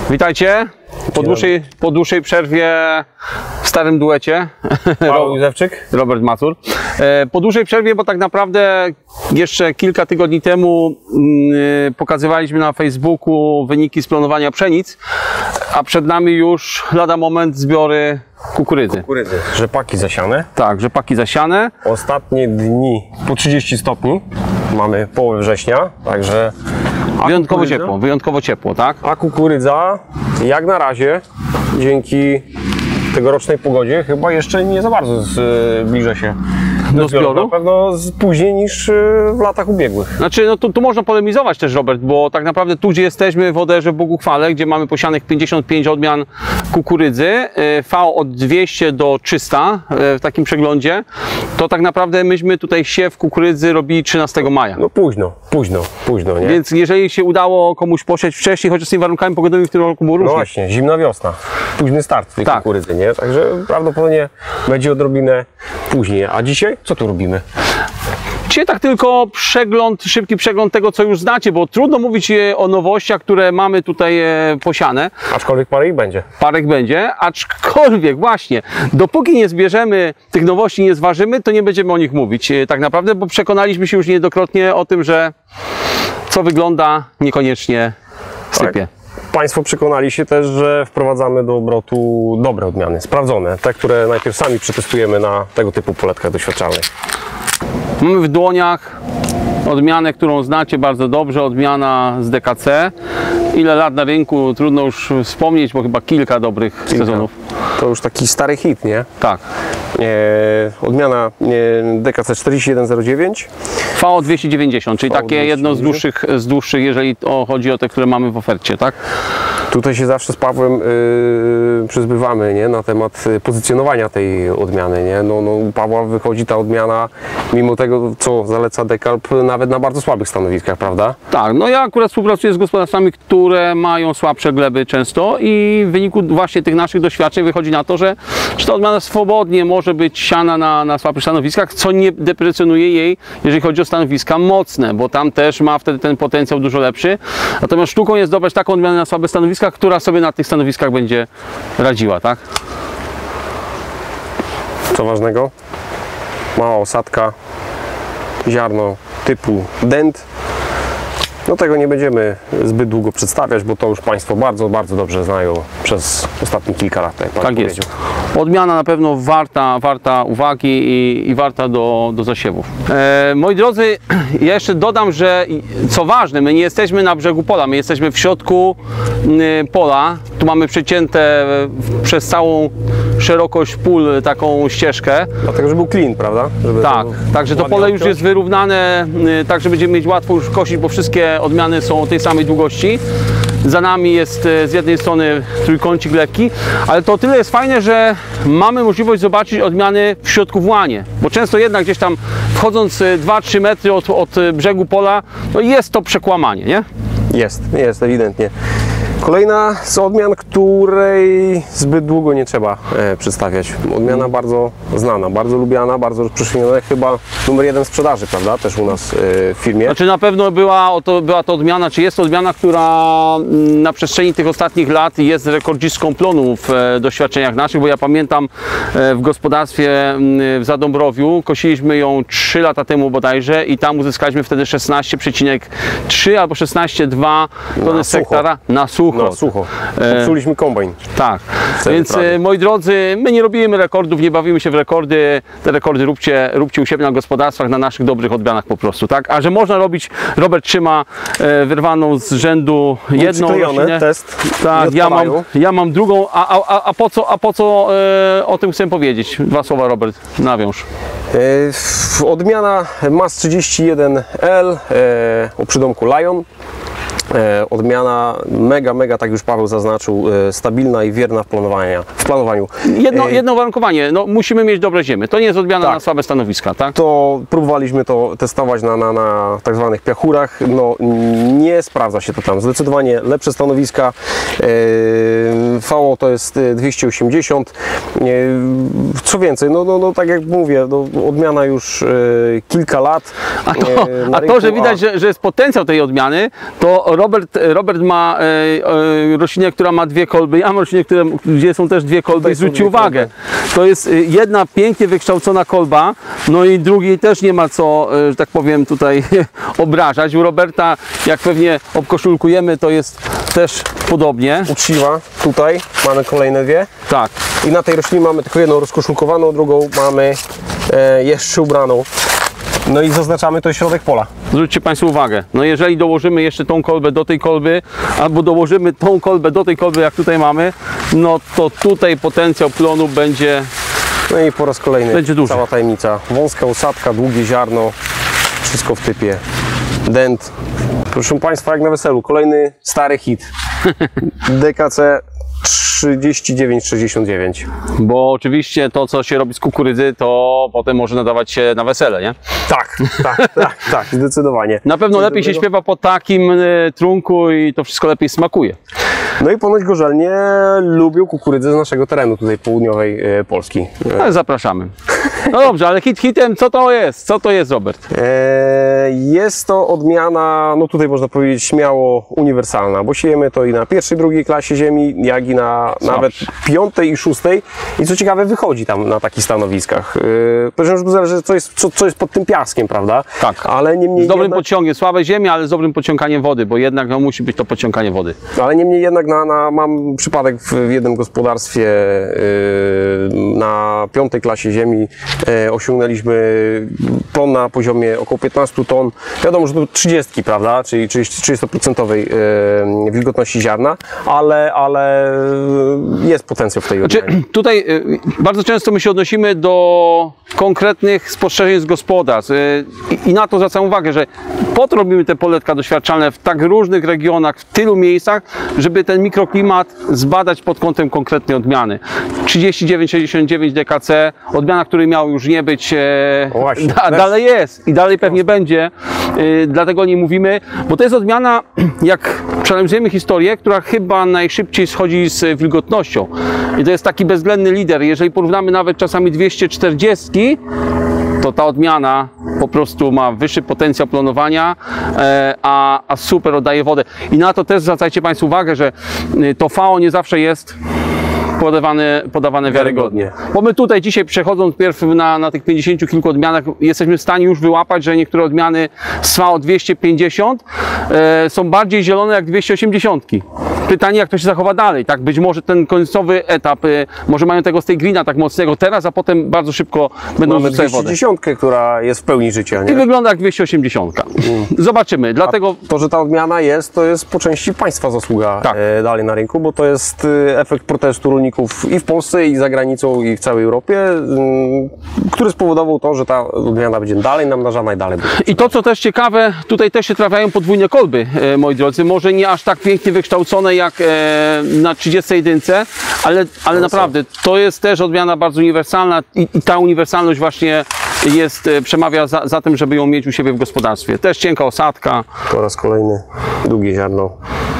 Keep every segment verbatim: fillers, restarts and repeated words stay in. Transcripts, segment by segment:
Witajcie po dłuższej, po dłuższej przerwie w starym duecie. Paweł Józefczyk, Robert Mazur. Po dłuższej przerwie, bo tak naprawdę jeszcze kilka tygodni temu yy, pokazywaliśmy na Facebooku wyniki z planowania pszenic, a przed nami już lada moment zbiory kukurydzy. Kukurydzy. Rzepaki zasiane. Tak, rzepaki zasiane. Ostatnie dni po trzydzieści stopni. Mamy połowę września, także... Wyjątkowo kukurydza? ciepło, wyjątkowo ciepło, tak? A kukurydza jak na razie, dzięki tegorocznej pogodzie, chyba jeszcze nie za bardzo zbliża się do zbioru. Na pewno później niż w latach ubiegłych. Znaczy, no tu, tu można polemizować też, Robert, bo tak naprawdę tu, gdzie jesteśmy w Oderze w Boguchwale, gdzie mamy posianych pięćdziesiąt pięć odmian kukurydzy, V od dwieście do trzysta w takim przeglądzie, to tak naprawdę myśmy tutaj siew kukurydzy robili trzynastego maja. No późno, późno, późno, nie? Więc jeżeli się udało komuś posiać wcześniej, chociaż z tymi warunkami pogodowymi w tym roku było różnie. No właśnie, zimna wiosna, późny start tej tak. kukurydzy, nie? Także prawdopodobnie będzie odrobinę później. A dzisiaj co tu robimy? Dzisiaj tak tylko przegląd, szybki przegląd tego, co już znacie, bo trudno mówić o nowościach, które mamy tutaj posiane. Aczkolwiek parę ich będzie. Parek będzie, aczkolwiek właśnie, dopóki nie zbierzemy tych nowości, nie zważymy, to nie będziemy o nich mówić tak naprawdę, bo przekonaliśmy się już niejednokrotnie o tym, że co wygląda, niekoniecznie sypie. Tak. Państwo przekonali się też, że wprowadzamy do obrotu dobre odmiany, sprawdzone, te, które najpierw sami przetestujemy na tego typu poletkach doświadczalnych. Mamy w dłoniach odmianę, którą znacie bardzo dobrze, odmiana z D K C. Ile lat na rynku, trudno już wspomnieć, bo chyba kilka dobrych kilka. sezonów. To już taki stary hit, nie? Tak. E, odmiana e, D K C czterdzieści jeden zero dziewięć. V O dwieście dziewięćdziesiąt, czyli takie jedno z dłuższych, z dłuższych, jeżeli o, chodzi o te, które mamy w ofercie, tak? Tutaj się zawsze z Pawłem yy, przyzbywamy, nie? Na temat pozycjonowania tej odmiany, nie? No, no, u Pawła wychodzi ta odmiana, mimo tego, co zaleca Dekalb, nawet na bardzo słabych stanowiskach, prawda? Tak, no ja akurat współpracuję z gospodarstwami, które mają słabsze gleby często i w wyniku właśnie tych naszych doświadczeń wychodzi na to, że, że ta odmiana swobodnie może być siana na, na słabszych stanowiskach, co nie deprecjonuje jej, jeżeli chodzi o stanowiska mocne, bo tam też ma wtedy ten potencjał dużo lepszy. Natomiast sztuką jest dobrać taką odmianę na słabe stanowiska, która sobie na tych stanowiskach będzie radziła, tak? Co ważnego? Mała osadka, ziarno typu dent. No tego nie będziemy zbyt długo przedstawiać, bo to już Państwo bardzo, bardzo dobrze znają przez ostatnie kilka lat. Jak tak jest. Odmiana na pewno warta, warta uwagi i, i warta do, do zasiewów. E, moi drodzy, ja jeszcze dodam, że co ważne, my nie jesteśmy na brzegu pola, my jesteśmy w środku y, pola. Tu mamy przecięte przez całą szerokość pól taką ścieżkę. Dlatego, że był clean, prawda? Żeby tak, także to pole już jest wyrównane, y, tak że będziemy mieć łatwo już kosić, bo wszystkie odmiany są tej samej długości. Za nami jest z jednej strony trójkącik lekki, ale to o tyle jest fajne, że mamy możliwość zobaczyć odmiany w środku w łanie, bo często jednak gdzieś tam wchodząc dwa trzy metry od, od brzegu pola, no jest to przekłamanie, nie? Jest, jest ewidentnie. Kolejna z odmian, której zbyt długo nie trzeba e, przedstawiać. Odmiana hmm. bardzo znana, bardzo lubiana, bardzo rozprzestrzeniona, chyba numer jeden w sprzedaży, prawda? Też u nas e, w firmie. Znaczy na pewno była to, była to odmiana, czy jest to odmiana, która na przestrzeni tych ostatnich lat jest rekordzistką plonu w e, doświadczeniach naszych, bo ja pamiętam e, w gospodarstwie e, w Zadąbrowiu, kosiliśmy ją trzy lata temu bodajże i tam uzyskaliśmy wtedy szesnaście przecinek trzy albo szesnaście przecinek dwa tony z hektara na sucho. Na sucho. Popsuliśmy kombajn. Tak, więc prawie. Moi drodzy, my nie robimy rekordów, nie bawimy się w rekordy. Te rekordy róbcie, róbcie u siebie na gospodarstwach, na naszych dobrych odmianach po prostu, tak? A że można robić, Robert trzyma e, wyrwaną z rzędu jedną roślinę. Test. Tak, ja mam, ja mam drugą, a, a, a po co, a po co e, o tym chcę powiedzieć? Dwa słowa, Robert, nawiąż. E, odmiana M A S trzydzieści jeden L e, o przydomku Lion. E, odmiana mega, mega, tak już Paweł zaznaczył, e, stabilna i wierna w, planowania, w planowaniu. Jedno, jedno warunkowanie, no, musimy mieć dobre ziemię. To nie jest odmiana tak. na słabe stanowiska, tak? To próbowaliśmy to testować na, na, na tak zwanych piachurach. No, nie sprawdza się to tam. Zdecydowanie lepsze stanowiska. E, V O to jest dwieście osiemdziesiąt. E, co więcej, no, no, no tak jak mówię, no, odmiana już e, kilka lat. A to, e, a to że widać, a... Że, że jest potencjał tej odmiany, to Robert, Robert ma e, e, roślinę, która ma dwie kolby, ja mam roślinę, które, gdzie są też dwie kolby i zwróćcie uwagę, kolby. To jest jedna pięknie wykształcona kolba, no i drugiej też nie ma co, że tak powiem, tutaj obrażać. U Roberta, jak pewnie obkoszulkujemy, to jest też podobnie. Uczciwa, tutaj mamy kolejne dwie. Tak. I na tej roślinie mamy tylko jedną rozkoszulkowaną, drugą mamy e, jeszcze ubraną. No i zaznaczamy to środek pola. Zwróćcie Państwo uwagę, no jeżeli dołożymy jeszcze tą kolbę do tej kolby, albo dołożymy tą kolbę do tej kolby, jak tutaj mamy, no to tutaj potencjał plonu będzie... No i po raz kolejny będzie duży. Cała tajemnica. Wąska osadka, długie ziarno, wszystko w typie. Dent. Proszę Państwa, jak na weselu, kolejny stary hit. D K C trzydzieści dziewięć sześćdziesiąt dziewięć. Bo oczywiście to, co się robi z kukurydzy, to potem może nadawać się na wesele, nie? Tak, tak, tak, tak, zdecydowanie. Na pewno lepiej się śpiewa po takim y, trunku i to wszystko lepiej smakuje. No i ponoć gorzelnie lubią kukurydzę z naszego terenu, tutaj południowej e, Polski. No, zapraszamy. No dobrze, ale hit hitem, co to jest? Co to jest, Robert? E, jest to odmiana, no tutaj można powiedzieć śmiało uniwersalna, bo siejemy to i na pierwszej, drugiej klasie ziemi, jak i na nawet piątej i szóstej. I co ciekawe, wychodzi tam na takich stanowiskach. E, Proszę, zależy, co jest, co, co jest pod tym piaskiem, prawda? Tak. Ale niemniej z dobrym jednak, podciągiem, słabe ziemie, ale z dobrym podciąganiem wody, bo jednak no, musi być to podciąganie wody. ale niemniej jednak na, na, mam przypadek w, w jednym gospodarstwie yy, na piątej klasie ziemi yy, osiągnęliśmy ton na poziomie około piętnastu ton. Wiadomo, że to trzydzieści, prawda? Czyli trzydzieści procent yy, wilgotności ziarna, ale, ale jest potencjał w tej Znaczy, tutaj y, bardzo często my się odnosimy do konkretnych spostrzeżeń z gospodarstw y, i, i na to zwracam uwagę, że po to robimy te poletka doświadczalne w tak różnych regionach, w tylu miejscach, żeby ten mikroklimat zbadać pod kątem konkretnej odmiany. trzydzieści dziewięć sześćdziesiąt dziewięć D K C, odmiana, której miał już nie być, e, Właśnie, da, dalej jest i dalej pewnie będzie, y, dlatego nie mówimy, bo to jest odmiana, jak przeanalizujemy historię, która chyba najszybciej schodzi z wilgotnością i to jest taki bezwzględny lider. Jeżeli porównamy nawet czasami dwieście czterdzieści, to ta odmiana po prostu ma wyższy potencjał planowania, e, a, a super oddaje wodę. I na to też zwracajcie Państwo uwagę, że y, to V A O nie zawsze jest podawane, podawane wiarygodnie. Bo my tutaj dzisiaj, przechodząc pierw na, na tych pięćdziesięciu kilku odmianach, jesteśmy w stanie już wyłapać, że niektóre odmiany z V A O dwieście pięćdziesiąt e, są bardziej zielone jak dwieście osiemdziesiąt. Pytanie, jak to się zachowa dalej, tak? Być może ten końcowy etap, e, może mają tego z tej greena tak mocnego teraz, a potem bardzo szybko będą mamy rzucać wodę. dwieście dziesięć, która jest w pełni życia, nie? I wygląda jak dwieście osiemdziesiąt. Mm. Zobaczymy, dlatego... A to, że ta odmiana jest, to jest po części Państwa zasługa Tak. e, dalej na rynku, bo to jest e, efekt protestu rolników i w Polsce, i za granicą, i w całej Europie, mm, który spowodował to, że ta odmiana będzie dalej namnażana i dalej będzie. I to, co też ciekawe, tutaj też się trafiają podwójne kolby, e, moi drodzy. Może nie aż tak pięknie wykształcone jak e, na trzydziestej jedynce, ale, ale naprawdę to jest też odmiana bardzo uniwersalna i, i ta uniwersalność właśnie jest, e, przemawia za, za tym, żeby ją mieć u siebie w gospodarstwie. Też cienka osadka. Po raz kolejny długie ziarno.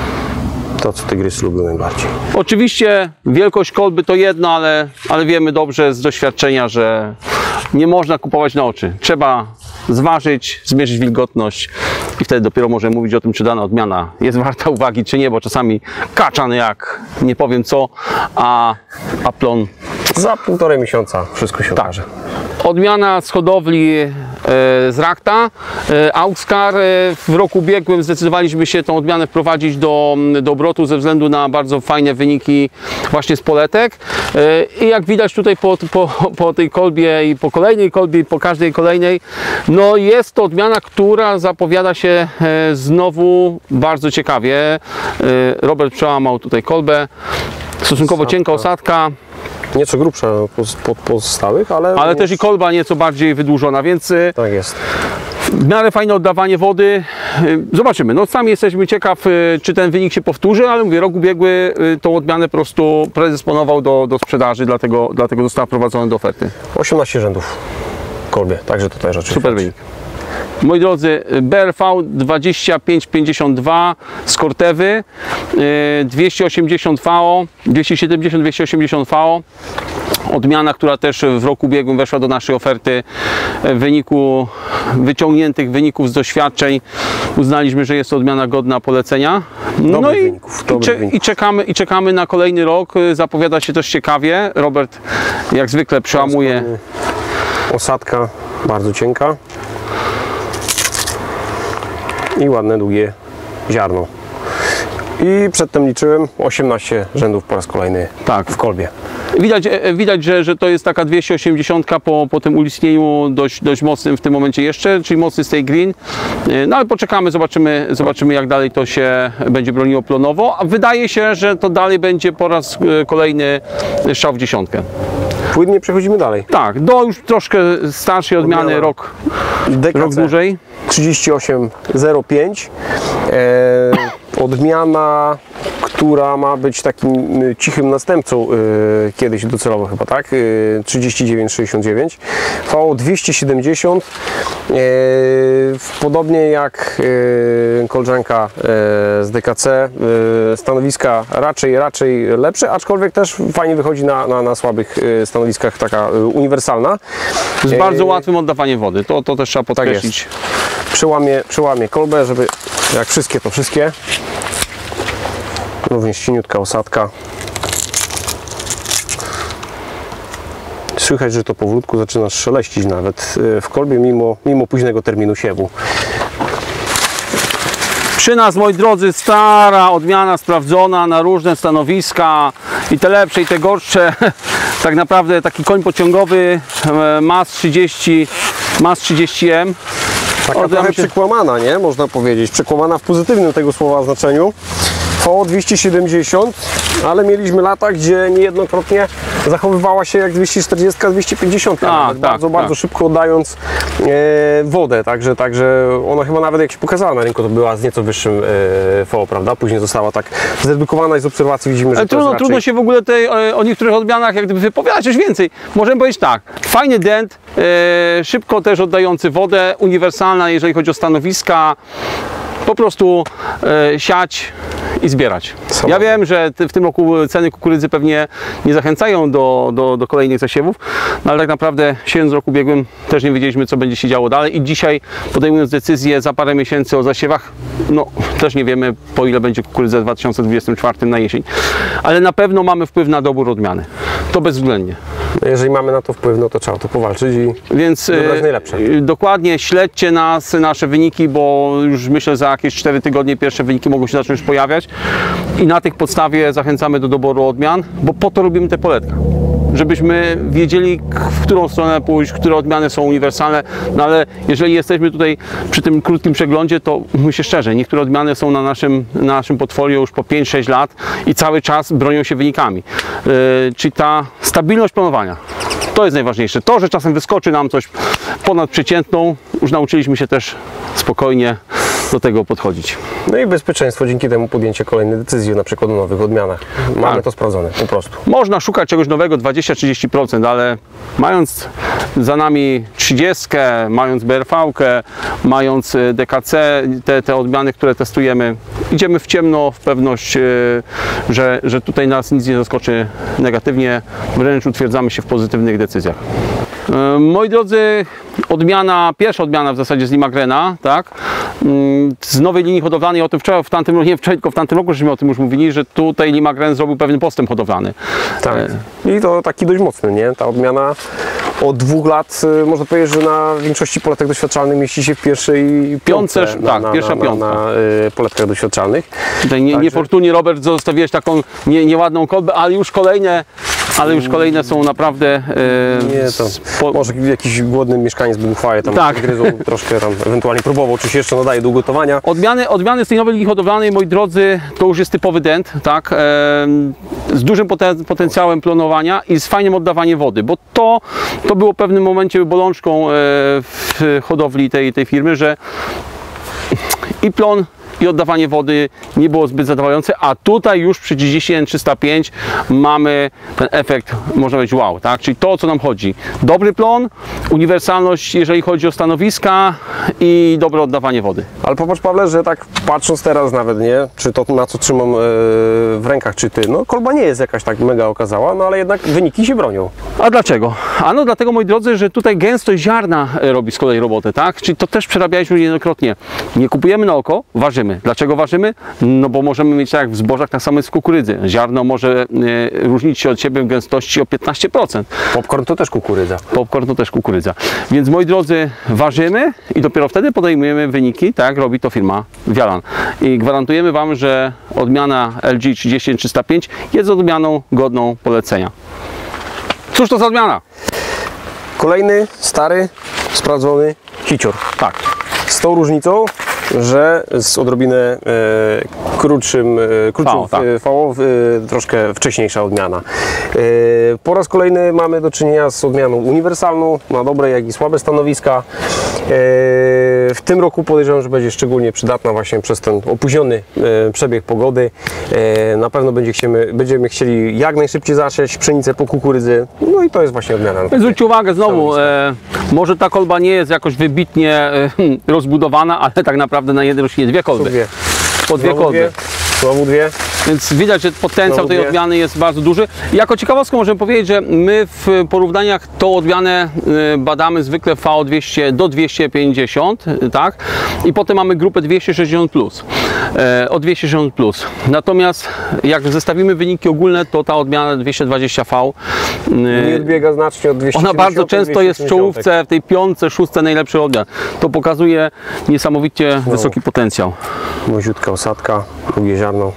To, co tygrysy lubią najbardziej. Oczywiście wielkość kolby to jedno, ale, ale wiemy dobrze z doświadczenia, że nie można kupować na oczy. Trzeba zważyć, zmierzyć wilgotność i wtedy dopiero możemy mówić o tym, czy dana odmiana jest warta uwagi, czy nie, bo czasami kaczan jak nie powiem co, a, a plon. Za półtorej miesiąca wszystko się okaże. Odmiana z hodowli e, z Rachta, e, Auxcar. E, w roku ubiegłym zdecydowaliśmy się tą odmianę wprowadzić do, do obrotu ze względu na bardzo fajne wyniki właśnie z poletek. E, I jak widać tutaj po, po, po tej kolbie i po kolejnej kolbie i po każdej kolejnej, no jest to odmiana, która zapowiada się e, znowu bardzo ciekawie. E, Robert przełamał tutaj kolbę, stosunkowo Osadka. cienka osadka. Nieco grubsza pod pozostałych, ale... Ale też i kolba nieco bardziej wydłużona, więc Tak jest. w miarę fajne oddawanie wody. Zobaczymy. No sami jesteśmy ciekaw, czy ten wynik się powtórzy, ale mówię, rok ubiegły tą odmianę po prostu predysponował do, do sprzedaży, dlatego, dlatego została wprowadzona do oferty. osiemnaście rzędów w kolbie, także to też oczywiście. Super wynik. Moi drodzy, B R V dwadzieścia pięć pięćdziesiąt dwa z Cortevy, dwieście osiemdziesiąt V O, dwieście siedemdziesiąt dwieście osiemdziesiąt V O. Odmiana, która też w roku ubiegłym weszła do naszej oferty w wyniku wyciągniętych wyników z doświadczeń. Uznaliśmy, że jest to odmiana godna polecenia. No Dobrych i, wyników, i, dobrych cze, wyników. i, czekamy, i czekamy na kolejny rok. Zapowiada się też ciekawie. Robert jak zwykle przełamuje. Osadka bardzo cienka i ładne, długie ziarno. I przedtem liczyłem osiemnaście rzędów po raz kolejny Tak. w kolbie. Widać, widać że, że to jest taka dwieście osiemdziesiąt po, po tym ulistnieniu dość, dość mocnym w tym momencie jeszcze, czyli mocny stay green. No ale poczekamy, zobaczymy, zobaczymy jak dalej to się będzie broniło plonowo. A wydaje się, że to dalej będzie po raz kolejny strzał w dziesiątkę. Płynnie przechodzimy dalej. Tak, do już troszkę starszej odmiany, Odmiana. rok, D K C rok dłużej. trzydzieści osiem zero pięć. E, odmiana, która ma być takim y, cichym następcą y, kiedyś docelowo chyba, tak? Y, trzydzieści dziewięć sześćdziesiąt dziewięć. V O dwieście siedemdziesiąt. E, podobnie jak y, koleżanka y, z D K C, y, stanowiska raczej, raczej lepsze, aczkolwiek też fajnie wychodzi na, na, na słabych y, stanowiskach, taka y, uniwersalna. Z E, bardzo łatwym oddawaniem wody, to, to też trzeba podkreślić. Przełamię, przełamię kolbę, żeby jak wszystkie to wszystkie. Również cieniutka osadka. Słychać, że to powolutku zaczyna szeleścić nawet w kolbie, mimo, mimo późnego terminu siewu. Przy nas, moi drodzy, stara odmiana sprawdzona na różne stanowiska i te lepsze i te gorsze. Tak naprawdę taki koń pociągowy M A S trzydzieści M. Taka Odda trochę mi się- przekłamana, nie? Można powiedzieć. Przekłamana w pozytywnym tego słowa znaczeniu. V O dwieście siedemdziesiąt, ale mieliśmy lata, gdzie niejednokrotnie zachowywała się jak dwieście czterdzieści dwieście pięćdziesiąt, Tak, nawet tak, bardzo, tak. bardzo szybko oddając e, wodę, także, także ona chyba nawet jak się pokazała na rynku, to była z nieco wyższym e, V O, prawda? Później została tak zredukowana i z obserwacji widzimy, że Ale to trudno, jest raczej... trudno się w ogóle tej, o, o niektórych odmianach jak gdyby wypowiadać coś więcej. Możemy powiedzieć tak, fajny dent, e, szybko też oddający wodę, uniwersalna jeżeli chodzi o stanowiska, po prostu e, siać i zbierać. Są. Ja wiem, że ty- w tym roku ceny kukurydzy pewnie nie zachęcają do, do, do kolejnych zasiewów, no ale tak naprawdę siedząc w roku ubiegłym też nie wiedzieliśmy, co będzie się działo dalej i dzisiaj podejmując decyzję za parę miesięcy o zasiewach, no też nie wiemy, po ile będzie kukurydza w dwa tysiące dwudziestym czwartym na jesień, ale na pewno mamy wpływ na dobór odmiany. To bezwzględnie. Jeżeli mamy na to wpływ, no to trzeba to powalczyć i Więc Wybrać e, najlepsze. e, dokładnie śledźcie nas, nasze wyniki, bo już myślę, za jakieś cztery tygodnie pierwsze wyniki mogą się zacząć pojawiać i na tych podstawie zachęcamy do doboru odmian, bo po to robimy te poletka. Żebyśmy wiedzieli, k- w którą stronę pójść, które odmiany są uniwersalne, no ale jeżeli jesteśmy tutaj przy tym krótkim przeglądzie, to mówmy się szczerze, niektóre odmiany są na naszym, na naszym portfolio już po pięć sześć lat i cały czas bronią się wynikami. Yy, czyli ta stabilność planowania. To jest najważniejsze. To, że czasem wyskoczy nam coś ponad przeciętną, już nauczyliśmy się też spokojnie do tego podchodzić. no i bezpieczeństwo dzięki temu podjęcie kolejnej decyzji, na przykład o nowych odmianach. Mamy Tak. to sprawdzone, po prostu. Można szukać czegoś nowego dwadzieścia trzydzieści procent, ale mając za nami trzydzieści, mając B R V-kę, mając y, D K C, te, te odmiany, które testujemy, idziemy w ciemno, w pewność, y, że, że tutaj nas nic nie zaskoczy negatywnie, wręcz utwierdzamy się w pozytywnych decyzjach. Y, Moi drodzy, odmiana, pierwsza odmiana w zasadzie z Limagrena, tak? Mm, Z nowej linii hodowlanej, o tym wczoraj, w tamtym, nie wczoraj, tylko w tamtym roku żeśmy o tym już mówili, że tutaj Limagren zrobił pewien postęp hodowlany. Tak. I to taki dość mocny, nie? Ta odmiana od dwóch lat, y, można powiedzieć, że na większości poletek doświadczalnych mieści się w pierwszej piątce. Piątce, tak, na, pierwsza na, piątka. Na, na y, poletkach doświadczalnych. Tutaj nie, Także- niefortunnie, Robert, zostawiłeś taką nie, nieładną kolbę, ale już kolejne, ale już kolejne są naprawdę e, Nie, to spo- może jakiś głodny mieszkaniec był uchwałę, tam Tak. gryzł, troszkę tam ewentualnie próbował, czy się jeszcze nadaje do ugotowania. Odmiany, odmiany z tej nowej linii hodowlanej, moi drodzy, to już jest typowy dent, tak? E, z dużym poten potencjałem plonowania i z fajnym oddawaniem wody, bo to, to było w pewnym momencie bolączką e, w hodowli tej, tej firmy, że i plon, i oddawanie wody nie było zbyt zadowalające, a tutaj już przy trzydzieści jeden trzysta pięć mamy ten efekt, można powiedzieć wow, tak? Czyli to, o co nam chodzi. Dobry plon, uniwersalność, jeżeli chodzi o stanowiska i dobre oddawanie wody. Ale popatrz, Pawle, że tak patrząc teraz nawet, nie, czy to na co trzymam yy, w rękach, czy ty, no kolba nie jest jakaś tak mega okazała, no ale jednak wyniki się bronią. A dlaczego? Ano dlatego, moi drodzy, że tutaj gęstość ziarna robi z kolei robotę, tak? Czyli to też przerabialiśmy niejednokrotnie. Nie kupujemy na oko, ważymy. Dlaczego ważymy? No bo możemy mieć tak jak w zbożach, tak samo jest w kukurydzy. Ziarno może e, różnić się od siebie w gęstości o piętnaście procent. Popcorn to też kukurydza. Popcorn to też kukurydza. Więc moi drodzy, ważymy i dopiero wtedy podejmujemy wyniki, tak jak robi to firma Wialan. I gwarantujemy Wam, że odmiana L G trzydzieści jeden trzysta pięć jest odmianą godną polecenia. Cóż to za odmiana? Kolejny, stary, sprawdzony hicior. Tak. Z tą różnicą, że z odrobinę e, krótszym, e, krótszym V, tak. V, e, troszkę wcześniejsza odmiana. E, po raz kolejny mamy do czynienia z odmianą uniwersalną, na dobre jak i słabe stanowiska. E, w tym roku podejrzewam, że będzie szczególnie przydatna właśnie przez ten opóźniony e, przebieg pogody. E, na pewno będzie chciemy, będziemy chcieli jak najszybciej zasiać pszenicę po kukurydzy. No i to jest właśnie odmiana. Zwróćcie uwagę znowu, e, może ta kolba nie jest jakoś wybitnie e, rozbudowana, ale tak naprawdę na jednej roślinie dwie kolby. Dwie. Po dwie Znowu kolby. dwie. Znowu dwie. Więc widać, że potencjał Znowu tej dwie. odmiany jest bardzo duży. I jako ciekawostkę możemy powiedzieć, że my w porównaniach tą odmianę y, badamy zwykle V O dwieście do dwieście pięćdziesiąt, y, tak? I potem mamy grupę dwieście sześćdziesiąt plus, e, o dwieście sześćdziesiąt plus. Natomiast jak zestawimy wyniki ogólne, to ta odmiana dwieście dwadzieścia V Nie y, odbiega znacznie od dwieście ona siedemdziesiąt, bardzo często jest w dwieście czołówce, w tej piątce, szóstce najlepszych odmian. To pokazuje niesamowicie wysoki potencjał. Młoziutka osadka, drugie ziarno.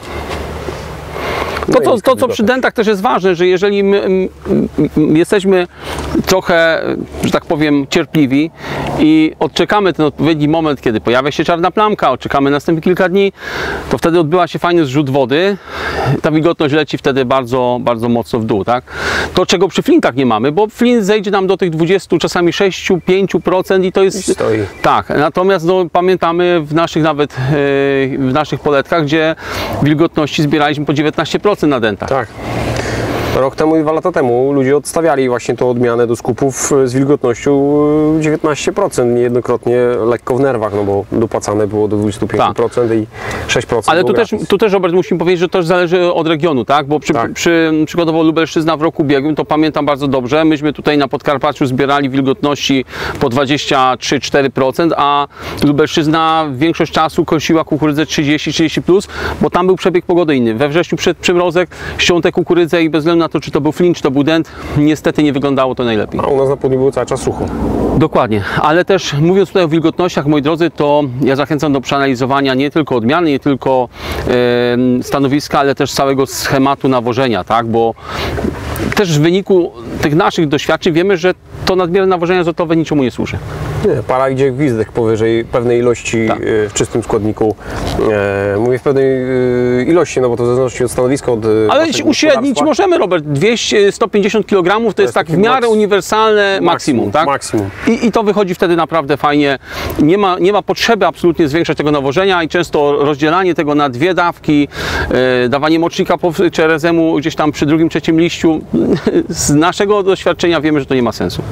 No To, i to, to, co wilgotka. przy dentach też jest ważne, że jeżeli my m, m, jesteśmy trochę, że tak powiem, cierpliwi i odczekamy ten odpowiedni moment, kiedy pojawia się czarna plamka, odczekamy następnie kilka dni, to wtedy odbywa się fajny zrzut wody, ta wilgotność leci wtedy bardzo, bardzo mocno w dół, tak? To, czego przy flintach nie mamy, bo flint zejdzie nam do tych dwudziestu, czasami sześciu, pięciu procent i to jest... I stoi. Tak, natomiast no, pamiętamy w naszych nawet, yy, w naszych poletkach, gdzie wilgotności zbieraliśmy po dziewiętnaście procent na dentach. Tak. Rok temu i dwa lata temu ludzie odstawiali właśnie tą odmianę do skupów z wilgotnością dziewiętnaście procent, niejednokrotnie lekko w nerwach, no bo dopłacane było do dwudziestu pięciu procent Tak. i sześć procent Ale było tu też, gratis. tu też, Robert, musimy powiedzieć, że to też zależy od regionu, tak? Bo przy, Tak. przy przykładowo Lubelszczyzna w roku ubiegłym, to pamiętam bardzo dobrze, myśmy tutaj na Podkarpaciu zbierali wilgotności po dwadzieścia trzy do czterech procent, a Lubelszczyzna większość czasu kosiła kukurydzę trzydzieści trzydzieści plus, bo tam był przebieg pogody inny. We wrześniu przed przymrozek ściął tę kukurydzę i bez względu na to, czy to był flint, czy to był dent, niestety nie wyglądało to najlepiej. A u nas na południu było cały czas sucho. Dokładnie, ale też mówiąc tutaj o wilgotnościach, moi drodzy, to ja zachęcam do przeanalizowania nie tylko odmiany, nie tylko e, stanowiska, ale też całego schematu nawożenia, tak? Bo też w wyniku tych naszych doświadczeń wiemy, że to nadmierne nawożenie azotowe niczemu nie służy. Nie, para idzie gwizdek powyżej pewnej ilości Tak. e, w czystym składniku. E, mówię w pewnej e, ilości, no bo to w zależności od stanowiska, od e, Ale naszego uśrednić gospodarstwa. możemy, Robert, dwieście sto pięćdziesiąt kilogramów to jest jest tak w taki miarę maks- uniwersalne maksimum, tak? Maksimum. I, I to wychodzi wtedy naprawdę fajnie. Nie ma, nie ma potrzeby absolutnie zwiększać tego nawożenia i często rozdzielanie tego na dwie dawki, e, dawanie mocznika po czerezemu gdzieś tam przy drugim, trzecim liściu. Z naszego doświadczenia wiemy, że to nie ma sensu.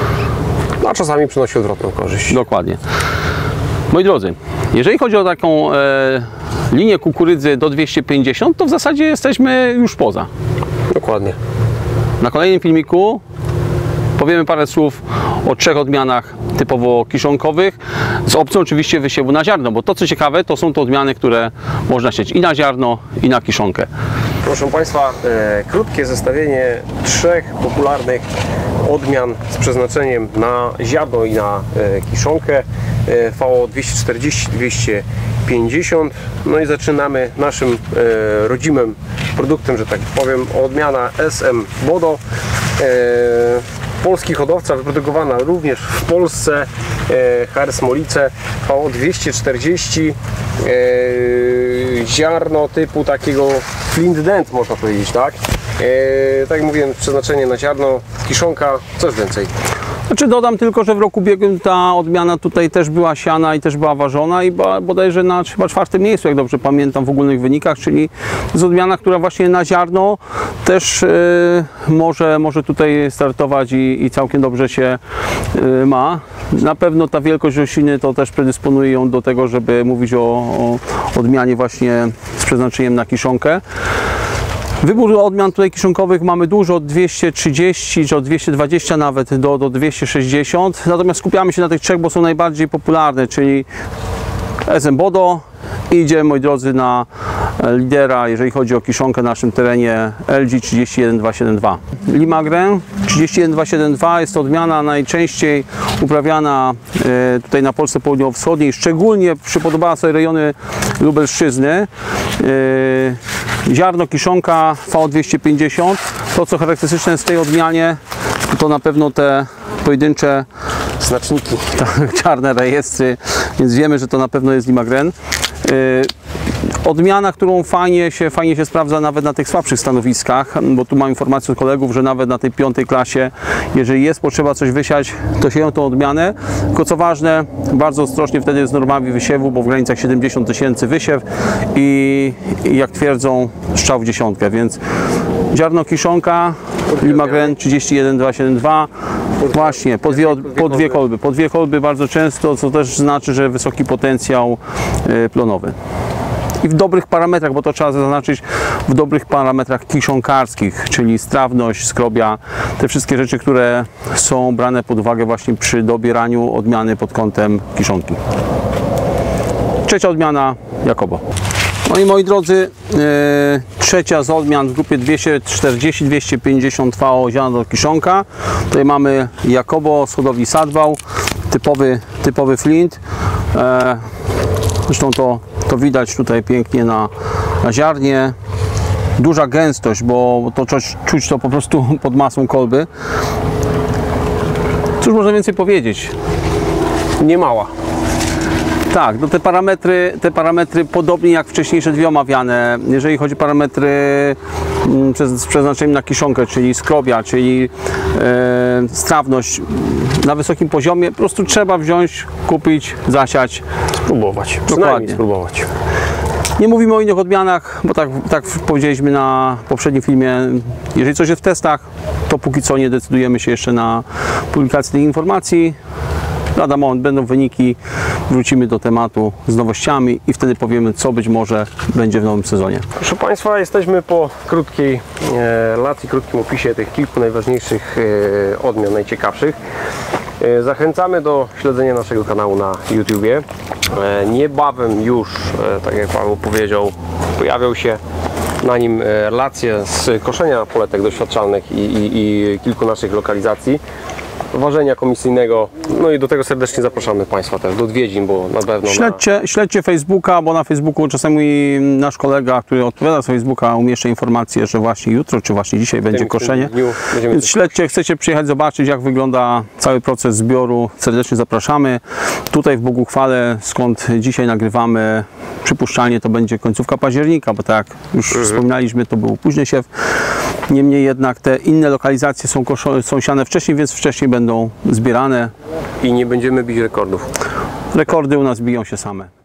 A czasami przynosi odwrotną korzyść. Dokładnie. Moi drodzy, jeżeli chodzi o taką e, linię kukurydzy do dwieście pięćdziesiąt, to w zasadzie jesteśmy już poza. Dokładnie. Na kolejnym filmiku powiemy parę słów o trzech odmianach typowo kiszonkowych, z opcją oczywiście wysiewu na ziarno, bo to co ciekawe, to są to odmiany, które można sieć i na ziarno, i na kiszonkę. Proszę Państwa, e, krótkie zestawienie trzech popularnych odmian z przeznaczeniem na ziarno i na e, kiszonkę. E, V O dwieście czterdzieści dwieście pięćdziesiąt. No i zaczynamy naszym e, rodzimym produktem, że tak powiem, odmiana S M Bodo. E, polski hodowca, wyprodukowana również w Polsce, e, H R Smolice, V O dwieście czterdzieści, e, ziarno typu takiego flint dent, można powiedzieć, tak? E, tak jak mówiłem, przeznaczenie na ziarno, kiszonka, coś więcej. Znaczy dodam tylko, że w roku ubiegłym ta odmiana tutaj też była siana i też była ważona i była bodajże na chyba czwartym miejscu, jak dobrze pamiętam, w ogólnych wynikach, czyli to jest odmiana, która właśnie na ziarno też yy, może, może tutaj startować i, i całkiem dobrze się yy, ma. Na pewno ta wielkość rośliny to też predysponuje ją do tego, żeby mówić o, o odmianie właśnie z przeznaczeniem na kiszonkę. Wybór odmian tutaj kiszonkowych mamy dużo, od dwieście trzydzieści czy od dwieście dwadzieścia nawet do, do dwieście sześćdziesiąt. Natomiast skupiamy się na tych trzech, bo są najbardziej popularne, czyli S M Bodo. I idziemy, moi drodzy, na lidera, jeżeli chodzi o kiszonkę na naszym terenie, L G trzydzieści jeden dwa siedem dwa. Limagren trzydzieści jeden dwa siedem dwa jest to odmiana najczęściej uprawiana e, tutaj na Polsce Południowo-Wschodniej, szczególnie przypodobała sobie rejony Lubelszczyzny. E, ziarno kiszonka V O dwieście pięćdziesiąt. To, co charakterystyczne w tej odmianie, to na pewno te pojedyncze znaczniki, tak, czarne rejestry, więc wiemy, że to na pewno jest Limagren. Yy, odmiana, którą fajnie się, fajnie się sprawdza nawet na tych słabszych stanowiskach, bo tu mam informację od kolegów, że nawet na tej piątej klasie, jeżeli jest potrzeba coś wysiać, to sieją tą odmianę. Tylko co ważne, bardzo ostrożnie wtedy z normami wysiewu, bo w granicach siedemdziesiąt tysięcy wysiew i, i jak twierdzą, strzał w dziesiątkę, więc ziarno kiszonka, Limagren trzydzieści jeden dwa siedem dwa, właśnie, po dwie, po dwie kolby, po dwie kolby bardzo często, co też znaczy, że wysoki potencjał y, plonowy. I w dobrych parametrach, bo to trzeba zaznaczyć, w dobrych parametrach kiszonkarskich, czyli strawność, skrobia, te wszystkie rzeczy, które są brane pod uwagę właśnie przy dobieraniu odmiany pod kątem kiszonki. Trzecia odmiana, Jacobo. No i moi drodzy, yy, trzecia z odmian w grupie dwieście czterdzieści dwieście pięćdziesiąt V O ziarno kiszonka. Tutaj mamy Jacobo z hodowli Sadwał, typowy, typowy flint. E, zresztą to, to widać tutaj pięknie na, na ziarnie. Duża gęstość, bo to czuć, czuć to po prostu pod masą kolby. Cóż można więcej powiedzieć? nie mała. Tak, no te parametry, te parametry podobnie jak wcześniejsze dwie omawiane, jeżeli chodzi o parametry z przeznaczeniem na kiszonkę, czyli skrobia, czyli e, strawność na wysokim poziomie, po prostu trzeba wziąć, kupić, zasiać, spróbować. Dokładnie. spróbować. Nie mówimy o innych odmianach, bo tak, tak powiedzieliśmy na poprzednim filmie, jeżeli coś jest w testach, to póki co nie decydujemy się jeszcze na publikację tych informacji. Lada moment będą wyniki, wrócimy do tematu z nowościami i wtedy powiemy, co być może będzie w nowym sezonie. Proszę Państwa, jesteśmy po krótkiej e, relacji, krótkim opisie tych kilku najważniejszych e, odmian, najciekawszych. E, zachęcamy do śledzenia naszego kanału na YouTubie. E, niebawem już, e, tak jak Paweł powiedział, pojawią się na nim relacje z koszenia poletek doświadczalnych i, i, i kilku naszych lokalizacji, ważenia komisyjnego, no i do tego serdecznie zapraszamy Państwa też do odwiedzin, bo na pewno... Śledźcie, na... śledźcie Facebooka, bo na Facebooku czasami nasz kolega, który odpowiada z Facebooka, umieszcza informację, że właśnie jutro, czy właśnie dzisiaj będzie tym, koszenie. Dniu Więc śledźcie, chcecie przyjechać zobaczyć, jak wygląda cały proces zbioru, serdecznie zapraszamy. Tutaj w Boguchwale, skąd dzisiaj nagrywamy, przypuszczalnie to będzie końcówka października, bo tak jak już mhm. wspominaliśmy, to był późny siew. Niemniej jednak te inne lokalizacje są, są siane wcześniej, więc wcześniej będą zbierane. I nie będziemy bić rekordów. Rekordy u nas biją się same.